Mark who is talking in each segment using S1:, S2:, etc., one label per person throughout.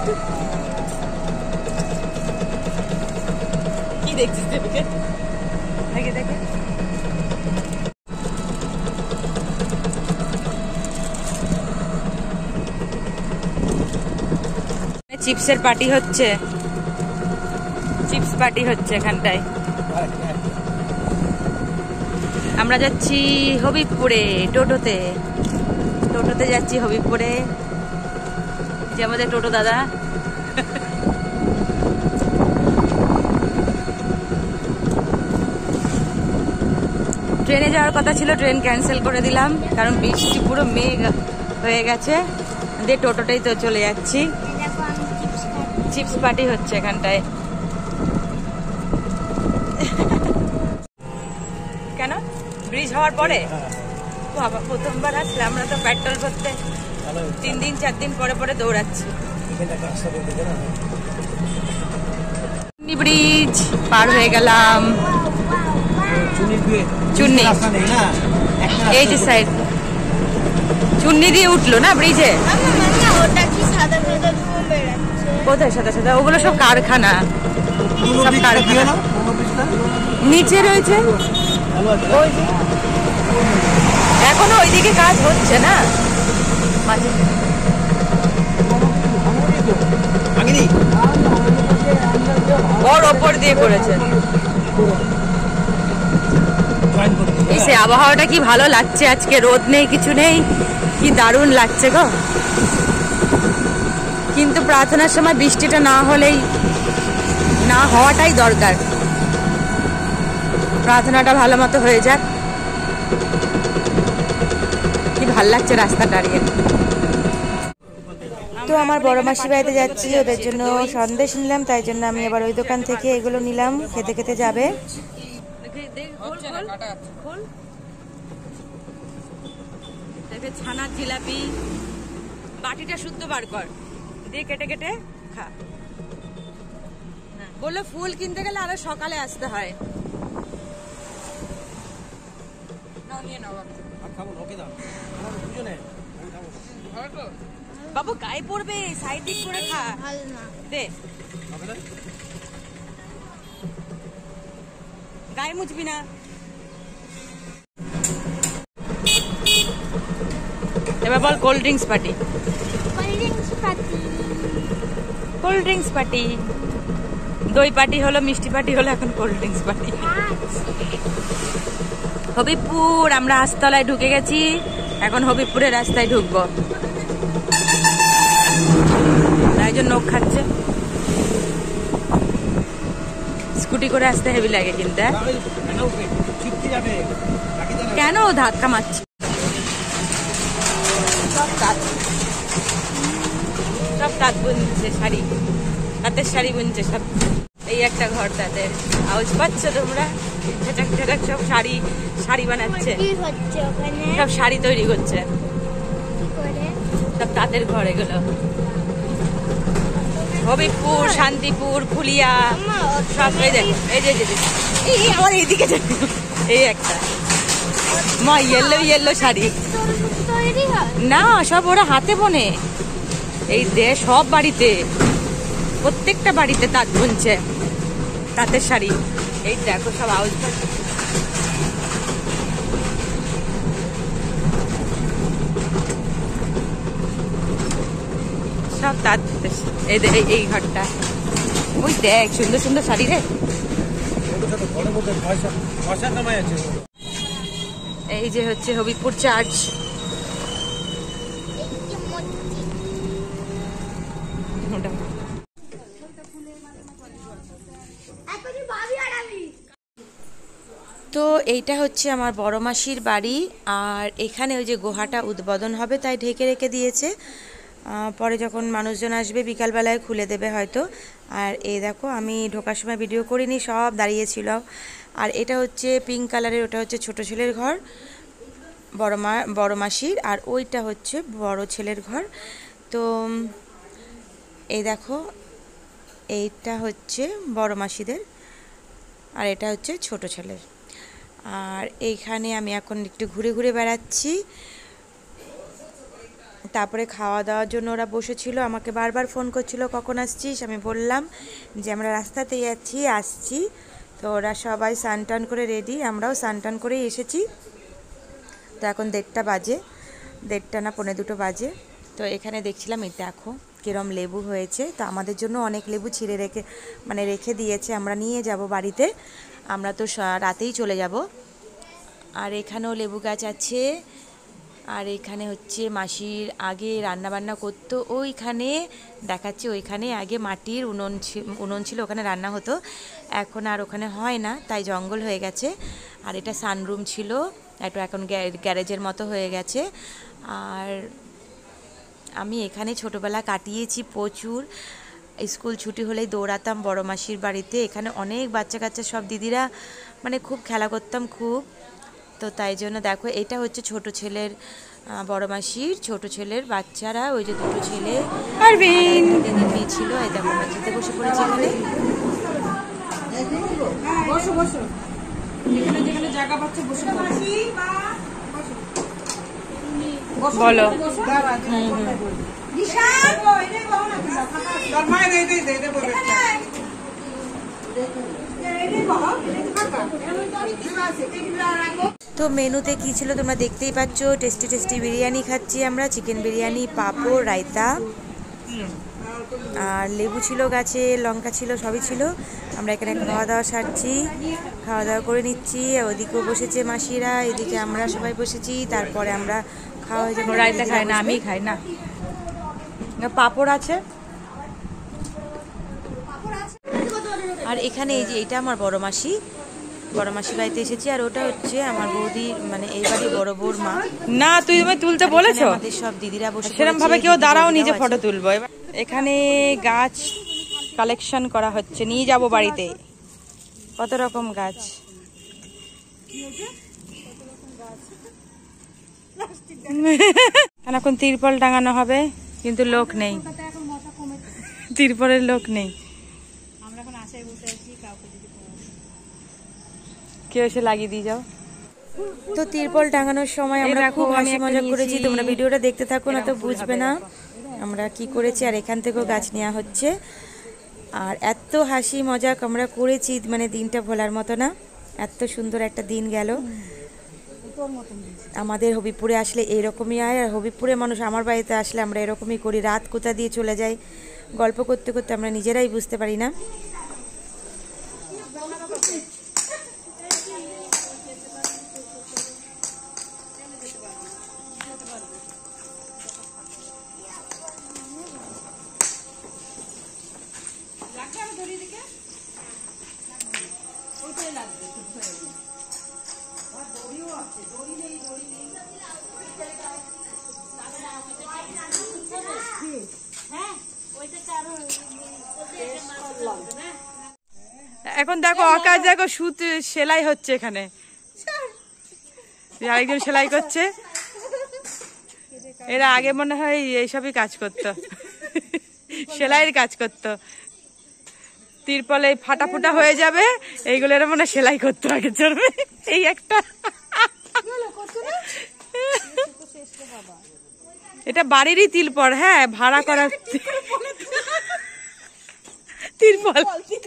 S1: কি দেখছিস দেখে দেখে দেখে চিপসের পার্টি হচ্ছে, চিপস পার্টি হচ্ছে এখানটায়। আমরা যাচ্ছি হবিবপুরে টোটোতে, টোটোতে যাচ্ছি হবিবপুরে, যে আমাদের টোটো দাদা। ট্রেনে যাওয়ার কথা ছিল, ট্রেন ক্যান্সেল করে দিলাম কারণ বৃষ্টি পুরো মেঘ হয়ে গেছে। দিয়ে টোটোটাই তো চলে যাচ্ছি। চিপস পার্টি হচ্ছে এখানটায়। কেন ব্রিজ হওয়ার পরে? বাবা প্রথমবার আসলে আমরা তো পেট্রোল করতে 3 দিন 4 দিন পরে পরে দৌড়াচ্ছি। ব্রিজ পার হয়ে গেলাম। চুন্নি এই যে সাইড চুন্নি দিয়ে উঠলো না ব্রিজে। কোথায় সাদা সাদা? ওগুলো সব কারখানা, সব কারখানা। নিচে রয়েছে এখনো ওইদিকে কাজ হচ্ছে না মাঝে। ওর ওপর দিয়ে করেছে। এই সে আবহাওয়াটা কি ভালো লাগছে আজকে, রোদ নেই কিছু নেই, কি দারুণ লাগছে গো। কিন্তু প্রার্থনার সময় বৃষ্টিটা না হলেই, না হওয়াটাই দরকার। প্রার্থনাটা ভালো মতো হয়ে যাক। কি ভাল লাগছে রাস্তা দাঁড়িয়ে। তো আমার বড় মাসি বাড়িতে যাচ্ছি, ওদের জন্য সন্দেশ নিলাম, তাই জন্য আমি আবার ওই দোকান থেকে এগুলো নিলাম, খেতে খেতে যাবে। ছানার জিলাপি, বাটিটা শুদ্ধ বার কর, দিয়ে কেটে কেটে খা। বললো ফুল কিনতে গেলে আরো সকালে আসতে হয়। বাবু গায়ে পড়বে, সাইড দিক করে খা। দে গায়ে মুছবি না। এবার বল cold drinks party. Cold drinks party, দই পার্টি হলো, মিষ্টি পার্টি হলো, এখন কোল্ড ড্রিঙ্কস পার্টি। হবিবপুর, আমরা আস্তলায় ঢুকে গেছি, এখন হবিবপুরের রাস্তায় ঢুকবো। একজন নখ খাচ্ছে, স্কুটি করে আসতে হেভি লাগে কিন্তু। কেন ধাক্কা মারছি? সব তাঁত বুনছে, শাড়ি, তাঁতের শাড়ি বুনছে সব। এই একটা ঘর তাদের, আওয়াজ পাচ্ছ তোমরা? ঝাটাক ঝাটাক সব শাড়ি, শাড়ি বানাচ্ছে, সব শাড়ি তৈরি করছে, সব তাঁতের ঘর এগুলো। হবিবপুর, শান্তিপুর, ফুলিয়া সব। এই দেখো, এই যে এই আমার এইদিকে এই একটা মা ইয়েলো ইয়েলো শাড়ি। না সব ওরা হাতে বোনে, এই দে সব বাড়িতে, প্রত্যেকটা বাড়িতে তাঁত বুনছে, তাঁতের শাড়ি। এই দেখো সব আওয়াজ সব তাঁত। এই ঘরটা, ওই দেখ সুন্দর সুন্দর শাড়ি রে। এই যে হচ্ছে হবিবপুর চার্চ। তো এইটা হচ্ছে আমার বড় মাসির বাড়ি, আর এখানে ওই যে গুহাটা উদ্বোধন হবে তাই ঢেকে রেখে দিয়েছে, পরে যখন মানুষজন আসবে বিকালবেলায় খুলে দেবে হয়তো। আর এই দেখো আমি ঢোকার সময় ভিডিও করিনি, সব দাঁড়িয়েছিল। আর এটা হচ্ছে পিঙ্ক কালারের, ওটা হচ্ছে ছোট ছেলের ঘর বড় মাসির, আর ওইটা হচ্ছে বড় ছেলের ঘর। তো এই দেখো এইটা হচ্ছে বড় মাসিদের, আর এটা হচ্ছে ছোট ছেলের। আর এইখানে আমি এখন একটু ঘুরে ঘুরে বেড়াচ্ছি, তারপরে খাওয়া দাওয়ার জন্য ওরা বসেছিল, আমাকে বারবার ফোন করছিল কখন আসছিস। আমি বললাম যে আমরা রাস্তাতেই আসছি। তো ওরা সবাই স্নান টান করে রেডি, আমরাও স্নান টান করেই এসেছি। তো এখন 1:30 বাজে, 1:30 না 1:45 বাজে। তো এখানে দেখছিলাম, এই দেখো কিরম লেবু হয়েছে। তো আমাদের জন্য অনেক লেবু ছিঁড়ে রেখে দিয়েছে, আমরা নিয়ে যাব বাড়িতে। আমরা তো রাতেই চলে যাব। আর এখানেও লেবু গাছ আছে। আর এখানে হচ্ছে মাসির আগে রান্না বান্না করতো, ওইখানে দেখাচ্ছি, ওইখানে আগে মাটির উনুন ছিল, ওখানে রান্না হতো। এখন আর ওখানে হয় না, তাই জঙ্গল হয়ে গেছে। আর এটা সানরুম ছিল, একটু এখন গ্যারেজের মতো হয়ে গেছে। আর আমি এখানে ছোটোবেলা কাটিয়েছি প্রচুর। স্কুল ছুটি হলেই দৌড়াতাম বড় মাসির বাড়িতে। এখানে অনেক বাচ্চা কাচ্চা সব দিদিরা, মানে খুব খেলা করতাম খুব। তো তাই জন্য দেখো, এটা হচ্ছে ছোট ছেলের, বড় মাসির ছোট ছেলের বাচ্চারা, ওই যে দুটো ছেলে আর দিদির মেয়ে ছিল। এই দেখো মেঝেতে বসে পড়েছে এখানে। বলো। তো মেনুতে কি ছিল তোমরা দেখতেই পাচ্ছ, টেস্টি বিরিয়ানি খাচ্ছি আমরা, চিকেন বিরিয়ানি, পাঁপড়, রায়তা, আর লেবু ছিল গাছে, লঙ্কা ছিল, সবই ছিল। আমরা এখানে খাওয়া দাওয়া সারছি, খাওয়া দাওয়া করে নিচ্ছি। ওদিকেও বসেছে মাসিরা, এদিকে আমরা সবাই বসেছি। তারপরে আমরা খাওয়া হয়ে যাবে। রায়তা খাই না, আমি খাই না। পাঁপড় আছে। আর এখানে এই যে এটা আমার বড় মাসি বাড়িতে এসেছি। আর ওটা হচ্ছে আমার বৌদি, মানে এই বাড়ি বড় বউর মা। না তুই তুলতে বলেছো, আমাদের সব দিদিরা বসে সেরকম ভাবে কেউ দাঁড়াও, নিজে ফটো তুলবো। এখানে গাছ কালেকশন করা হচ্ছে, নিয়ে যাব বাড়িতে। কত রকম গাছ, এখন তিরপল টাঙানো হবে, কিন্তু লোক নেই, তিরপলের লোক নেই। কেউ এসে লাগিয়ে দিয়ে যাও। তো তিরপল টাঙানোর সময় আমরা খুব হাসি মজা করেছি, তোমরা ভিডিওটা দেখতে থাকো, না তো বুঝবে না আমরা কি করেছি। আর এখান থেকেও গাছ নেওয়া হচ্ছে। আর এত হাসি মজা আমরা করেছি, মানে দিনটা ভোলার মতো না, এত সুন্দর একটা দিন গেল। আমাদের হবিপুরে আসলে এরকমই হয়। আর হবিপুরে মানুষ আমার বাড়িতে আসলে আমরা এরকমই করি, রাত কোথা দিয়ে চলে যাই, গল্প করতে করতে আমরা নিজেরাই বুঝতে পারি না। এখন দেখো আকাশ, দেখো সুত সেলাই হচ্ছে এখানে, আরেকজন সেলাই করছে। এরা আগে মনে হয় এইসবই কাজ করতো, সেলাইয়ের কাজ করতো। তিরপলে ফাটা ফুটা হয়ে যাবে, এইগুলো এরা মনে সেলাই করতো আগে চলবে। এই একটা, এটা বাড়িরই তিরপল, হ্যাঁ ভাড়া করা তিরপল,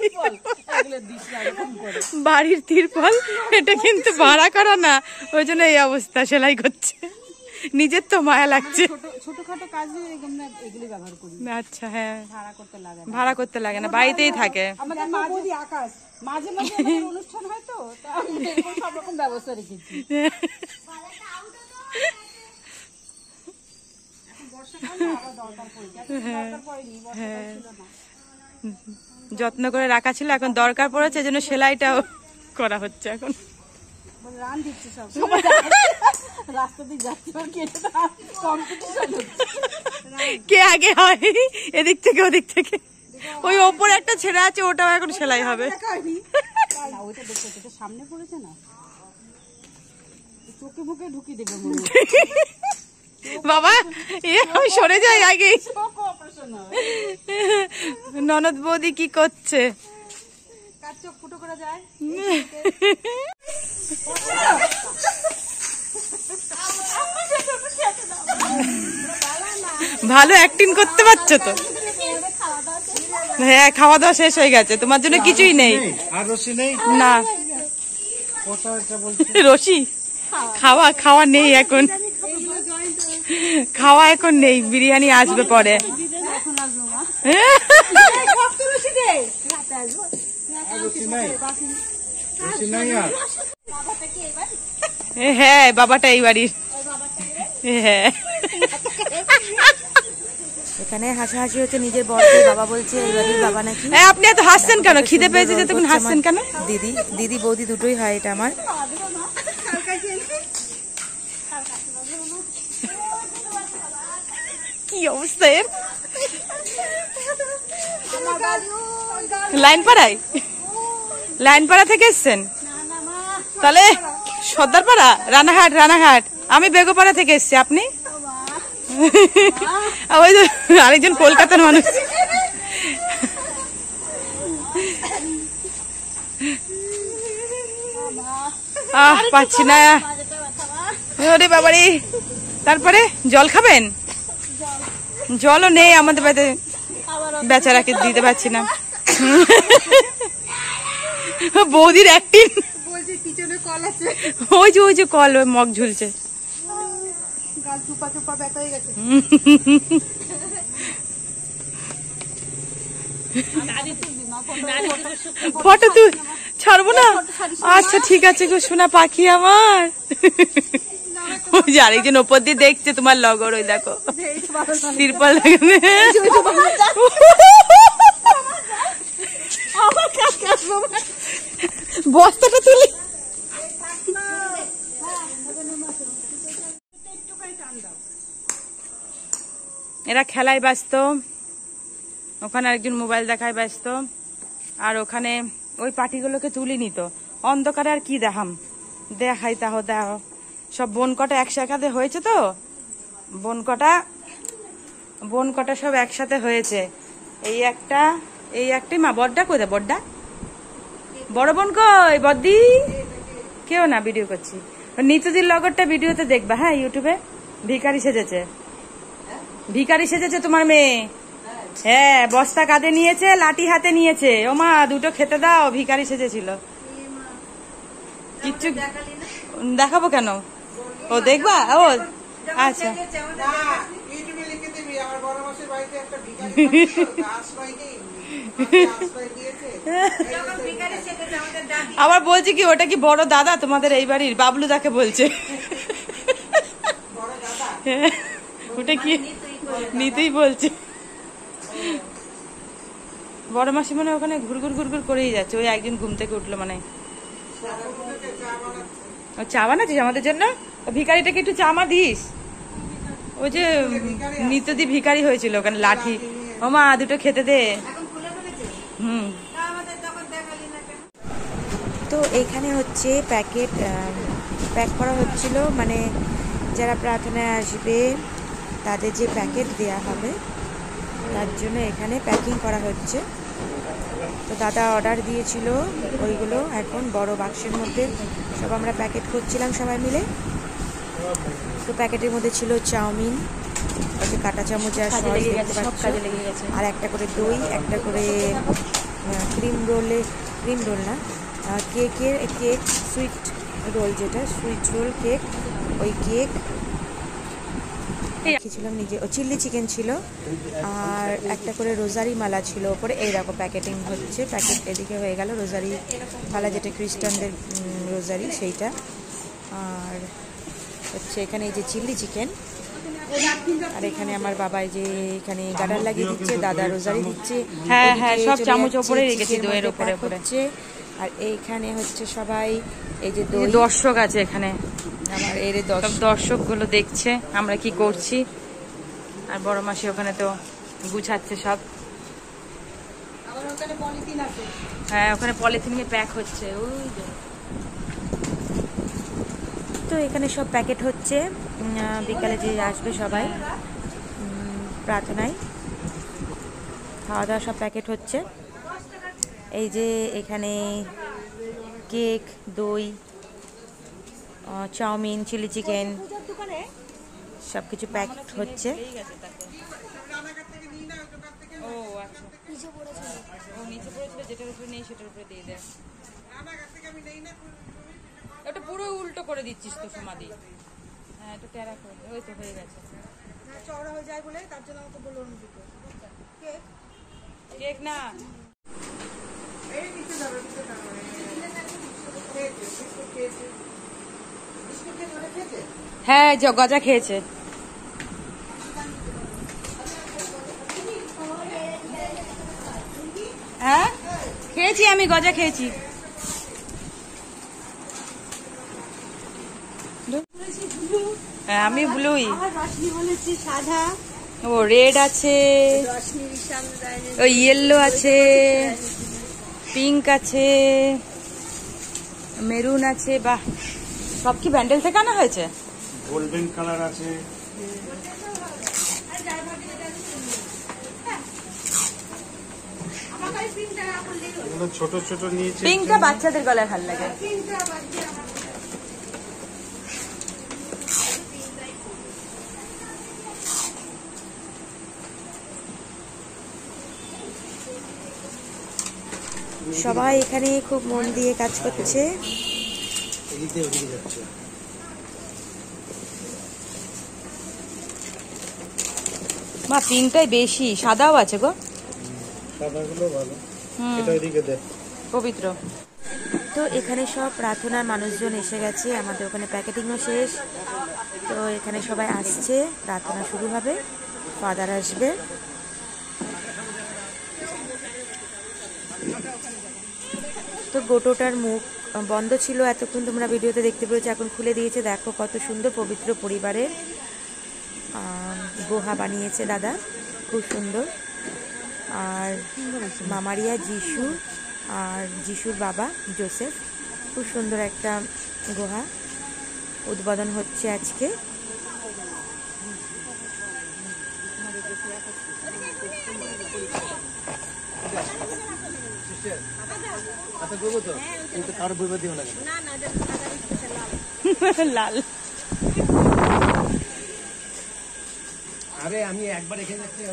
S1: বাড়ির তিরপল, এটা কিন্তু ভাড়া করা না, ওই জন্য এই অবস্থা, সেলাই করছে। নিজের তো মায়া লাগছে। ছোটখাটো কাজে এগুলি ব্যবহার করি। আচ্ছা, হ্যাঁ ভাড়া করতে লাগে না, বাড়িতেই থাকে। আমাদের মাঝে মাঝে অনুষ্ঠান হয়, তো সব রকম ব্যবস্থা রেখেছি। যত্ন করে রাখা ছিল, এখন দরকার পড়েছে, এজন্য সেলাইটাও করা হচ্ছে। এখন কে আগে হয়, এদিক থেকে ওদিক থেকে। ওই ওপরে একটা ছেড়ে আছে, ওটাও এখন সেলাই হবে। সামনে পড়েছে না, চোখে মুখে ঢুকিয়ে দেবে বাবা, সরে যায় আগে। ননদ বৌদি কি করছে, চোখ ফুটো করে যায়। ভালো অ্যাক্টিং করতে পারছো তো। হ্যাঁ, খাওয়া দাওয়া শেষ হয়ে গেছে, তোমার জন্য কিছুই নেই। না রশি, খাওয়া খাওয়া নেই এখন, খাওয়া এখন নেই, বিরিয়ানি আসবে পরে। হ্যাঁ, বাবাটা এই বাড়ির। হ্যাঁ, এখানে হাসাহাসি হচ্ছে, নিজের বরকে বাবা বলছে, এই বাড়ির বাবা নাকি। আপনি এত হাসছেন কেন? খিদে পেয়েছে যে তখন হাসছেন কেন? দিদি, দিদি বৌদি দুটোই হয় এটা আমার। কি অবস্থা এর? লাইনপাড়ায়, লাইনপাড়া থেকে এসছেন তাহলে? সর্দারপাড়া, রানাঘাট, রানাঘাট। আমি বেগোপাড়া থেকে এসছি, আপনি? ওই যে আরেকজন কলকাতার মানুষ। পাচ্ছি না, ওরে বাবারে। তারপরে জল খাবেন? জলও নেই আমাদের বাড়িতে, বেচারাকে দিতে পারছি না। বৌদির অ্যাক্টিং। ওই যে ওই যে কল, ওই মগ ঝুলছে। ফটো তুই ছাড়বো না? আচ্ছা ঠিক আছে গো সোনা পাখি আমার। ওই যে আরেকজন ওপর দিয়ে দেখছে তোমার লগর, ওই দেখো তিরপল। বস্তাটা তুলি। এরা খেলায় ব্যস্ত, ওখানে একজন মোবাইল দেখায় ব্যস্ত, আর ওখানে ওই পাটিগুলোকে তুলিনি তো, অন্ধকারে আর কি দেখাম, দেখাই তাহ দেহ। সব বোন কটা একসাথে হয়েছে তো, বোন কটা সব একসাথে হয়েছে। এই একটা, এই একটাই। মা বড়টা কোথায়? বড়টা, বড় বোন কই? বদ্দি কেউ না, ভিডিও করছি। নিতুদির লগরটা ভিডিওতে দেখবা, হ্যাঁ ইউটিউবে। ভিখারি সেজেছে, ভিখারি সেজেছে তোমার মেয়ে। হ্যাঁ, বস্তা কাঁধে নিয়েছে, লাঠি হাতে নিয়েছে। ও মা, দুটো খেতে দাও, ভিখারি সেজেছিল। কিচ্ছু দেখাবো কেন? ও দেখবা? ও আচ্ছা। আবার বলছি কি, ওটা কি বড় দাদা তোমাদের এই বাড়ির? বাবলু দাকে বলছে। ওটা কি নিতেই বলছে। বড় মাসি মানে ওখানে ঘুরঘুর ঘুরঘুর করেই যাচ্ছে। ওই একদিন ঘুম থেকে উঠলো মানে, চা বানাচ্ছিস আমাদের জন্য? ভিখারিটাকে একটু চা মা দিস। ওই যে নিত্যদি ভিখারি হয়েছিল ওখানে, লাঠি। ও মা, দুটো খেতে দে। হুম। তো এখানে হচ্ছে প্যাকেট প্যাক করা হচ্ছিল, মানে যারা প্রার্থনায় আসবে তাদের যে প্যাকেট দেয়া হবে তার জন্য এখানে প্যাকিং করা হচ্ছে। তো দাদা অর্ডার দিয়েছিল ওইগুলো, এখন বড় বাক্সের মধ্যে সব আমরা প্যাকেট করছিলাম সবাই মিলে। তো প্যাকেটের মধ্যে ছিল চাউমিন, ওই যে কাঁটা চামচ আর সস দেখতে পাচ্ছ, আর একটা করে দই, একটা করে ক্রিম রোল না, কেক সুইট রোল, যেটা সুইট রোল কেক, ওই কেক রেখেছিলাম নিজে। ও চিলি চিকেন ছিল, আর একটা করে রোজারি মালা ছিল ওপরে। এইরকম প্যাকেটিং হচ্ছে, প্যাকেট এদিকে হয়ে গেল রোজারি মালা, যেটা খ্রিস্টানদের রোজারি সেইটা। আর হচ্ছে এখানে এই যে চিলি চিকেন, আর এখানে আমার বাবা যে এখানে গার্ডার লাগিয়ে দিচ্ছে, দাদা রোজারি দিচ্ছে। হ্যাঁ হ্যাঁ, সব চামচ ওপরে রেখেছি, দইয়ের ওপরে হচ্ছে। আর এইখানে হচ্ছে সবাই, এই যে দর্শক আছে এখানে, আমার এর দর্শক গুলো দেখছে আমরা কি করছি। আর বড় মাসি ওখানে তো গুছাচ্ছে সব। হ্যাঁ, ওখানে পলিথিনে প্যাক হচ্ছে। ওই তো এখানে সব প্যাকেট হচ্ছে, বিকালে যে আসবে সবাই প্রার্থনায়, খাওয়া দাওয়া সব প্যাকেট হচ্ছে। এই যে এখানে কেক, দই, চাউমিন, চিলি চিকেন সব কিছু প্যাকেট হচ্ছে। নিচে পড়েছিল, যেটার উপরে নেই সেটার উপরে দিয়ে দেয়। ওটা পুরো উল্টো করে দিচ্ছিস তো সমাধি। হ্যাঁ, একটু টেরা করে দে। ওই তো হয়ে গেছে।
S2: চওড়া হয়ে যায় বলে তার জন্য আমাকে বললো অন্য দিতে।
S1: কেক না, হ্যাঁ গজা খেয়েছে। হ্যাঁ খেয়েছি, আমি গজা খেয়েছি। হ্যাঁ আমি ব্লুই।
S2: সাদা,
S1: ও রেড আছে, ও ইয়েলো আছে, পিঙ্ক আছে, মেরুন আছে। বাহ, সব কি ব্যান্ডেল থেকে আনা হয়েছে?
S3: গোল্ডেন কালার আছে। ছোট ছোট নিয়েছে।
S1: পিঙ্কটা বাচ্চাদের গলায় ভালো লাগে। সবাই এখানে খুব মন দিয়ে কাজ করছে। মা পিঙ্কটাই বেশি, সাদাও আছে গো।
S3: সাদাগুলো ভালো, এটা এদিকে দে।
S1: পবিত্র। তো এখানে সব প্রার্থনার মানুষজন এসে গেছে, আমাদের ওখানে প্যাকেটিংও শেষ। তো এখানে সবাই আসছে, প্রার্থনা শুরু হবে, ফাদার আসবে। তো গোটোটার মুখ বন্ধ ছিল এতক্ষণ, তোমরা ভিডিওতে দেখতে পেয়েছো, এখন খুলে দিয়েছে। দেখো কত সুন্দর পবিত্র পরিবারের গুহা বানিয়েছে দাদা, খুব সুন্দর। আর মামারিয়া যিশু আর যিশুর বাবা জোসেফ, খুব সুন্দর একটা গুহা উদ্বোধন হচ্ছে আজকে। লাল,
S3: আরে আমি একবার এখানে যাচ্ছি।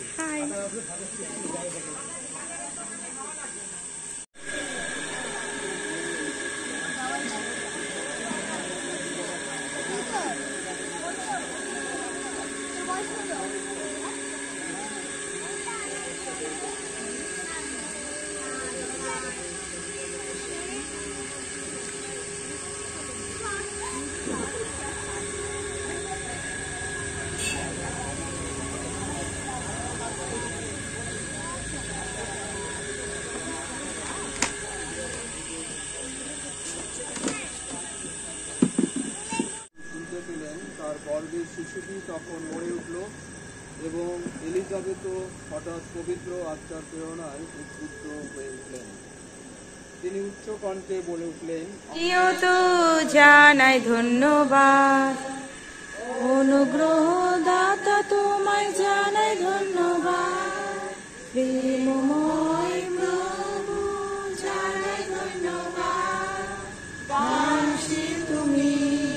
S3: গর্ভের শিশুটি তখন মরে উঠল এবং এলিজাবেথও হঠাৎ পবিত্র আত্মার প্রেরণায় উদ্বুদ্ধ হয়ে উঠলেন। তিনি উচ্চ কণ্ঠে বলে উঠলেন,
S1: তো জানাই ধন্যবাদ, অনুগ্রহ দাতা তোমায় জানাই ধন্যবাদ, প্রেমময় প্রভু জানাই ধন্যবাদ, দানশীল তুমি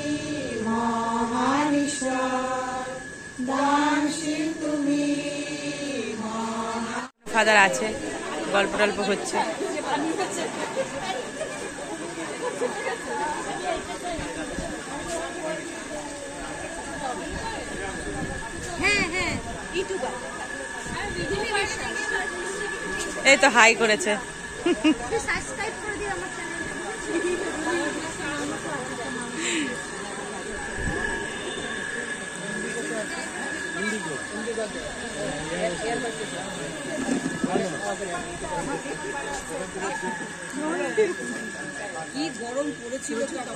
S1: মহান ঈশ্বর, দানশীল তুমি মহান। ফাদার আছে, গল্প টল্প হচ্ছে। এই তো হাই করেছে।
S2: কি গরম পড়েছিল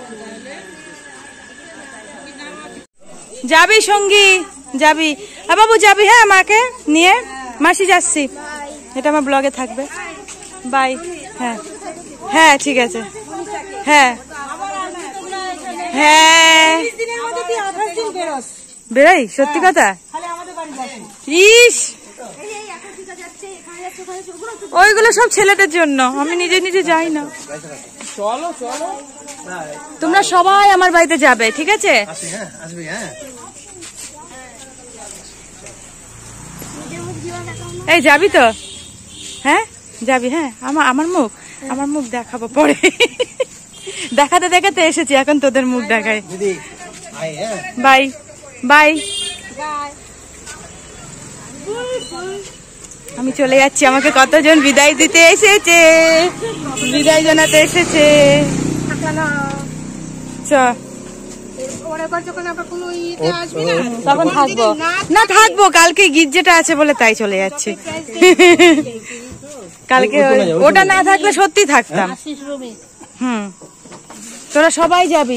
S1: যাবি সঙ্গী, যাবি? হ্যাঁ বাবু যাবি? হ্যাঁ মাকে নিয়ে, মাসি যাচ্ছি, এটা আমার ব্লগে থাকবে। বাই। হ্যাঁ হ্যাঁ ঠিক আছে। হ্যাঁ হ্যাঁ বেরোই, সত্যি কথা। ইস, ওইগুলো সব ছেলেদের জন্য, আমি নিজে নিজে যাই না।
S3: চলো চলো,
S1: তোমরা সবাই আমার বাড়িতে যাবে, ঠিক আছে?
S3: আসবি। হ্যাঁ
S1: এই যাবি তো? হ্যাঁ যাবি? হ্যাঁ আমার মুখ দেখাবো পরে। দেখাতে দেখাতে এসেছি, এখন তোদের মুখ দেখায়। Bye bye. আমি চলে যাচ্ছি, আমাকে কতজন বিদায় দিতে এসেছে, বিদায় জানাতে এসেছে। চ তখন থাকবো না, থাকবো কালকে গির্জেটা আছে বলে তাই চলে যাচ্ছে। কালকে ওটা না থাকলে সত্যি থাকতাম। তোরা সবাই যাবি?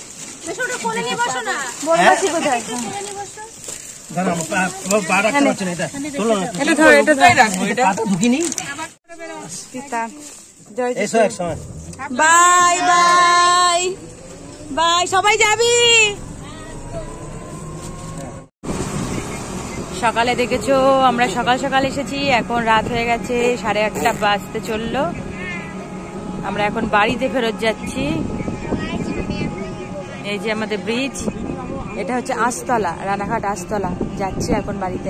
S1: বাই বাই বাই, সবাই যাবি? সকালে দেখেছো আমরা সকাল সকাল এসেছি, এখন রাত হয়ে গেছে, 8:30 বাজতে চললো। আমরা এখন বাড়িতে ফেরত যাচ্ছি। এই যে আমাদের ব্রিজ, এটা হচ্ছে আস্তলা, রানাঘাট আস্তলা। যাচ্ছি এখন বাড়িতে।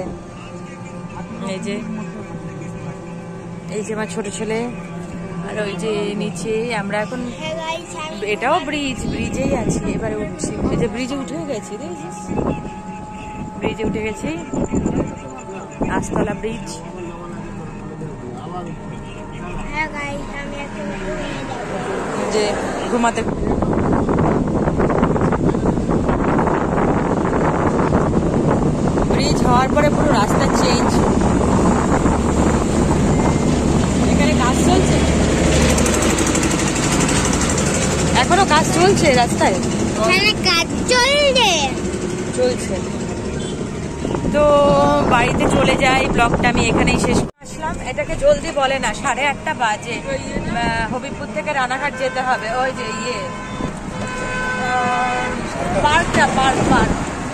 S1: এই যে আমার ছোট ছেলে, আর ওই যে নিচে আমরা এখন, এটাও ব্রিজেই আছি, এবারে উঠছি। এই যে ব্রিজে উঠে গেছি, দেখেছিস? ব্রিজে উঠে গেছি, আস্তলা ব্রিজ। যে ঘুমাতে ব্রিজ হওয়ার পরে পুরো রাস্তা চেঞ্জ। এখানে কাজ চলছে, এখনো কাজ চলছে রাস্তায়,
S2: কাজ
S1: চলছে। তো বাড়িতে চলে যাই, ব্লগটা আমি এখানেই শেষ আসলাম। এটাকে জলদি বলে না, 8:30 বাজে। হবিবপুর থেকে রানাঘাট যেতে হবে, ওই যে পার্কটা, পার্ক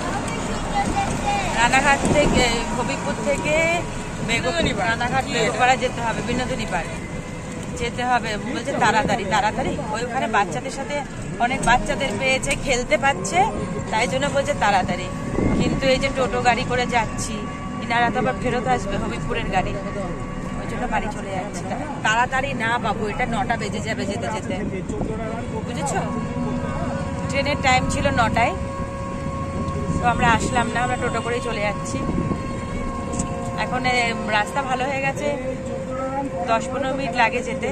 S1: রানাঘাট থেকে, হবিবপুর থেকে রানাঘাট বেগুপাড়া যেতে হবে, বিনোদিনী পার্ক যেতে হবে। বলছে তাড়াতাড়ি ওইখানে বাচ্চাদের সাথে, অনেক বাচ্চাদের পেয়েছে, খেলতে পাচ্ছে, তাই জন্য বলছে তাড়াতাড়ি। কিন্তু এই যে টোটো গাড়ি করে যাচ্ছি, ইনারা তো আবার ফেরত আসবে, হবিবপুরের গাড়ি, ওই জন্য বাড়ি চলে যাচ্ছি। তাড়াতাড়ি না বাবু, এটা 9টা বেজে যাবে যেতে যেতে, বুঝেছ? ট্রেনের টাইম ছিল 9টায়, তো আমরা আসলাম না, আমরা টোটো করেই চলে যাচ্ছি। এখন রাস্তা ভালো হয়ে গেছে, 10-15 মিনিট লাগে যেতে।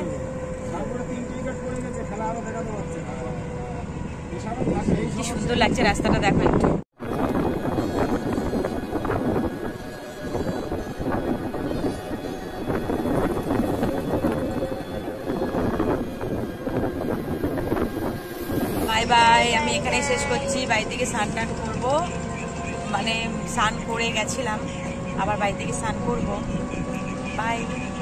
S1: কি সুন্দর লাগছে রাস্তাটা, দেখো একটু। বাই বাই, আমি এখানেই শেষ করছি। বাড়ি থেকে স্নান টান করবো, মানে স্নান করে গেছিলাম, আবার বাড়ি থেকে স্নান করবো। বাই।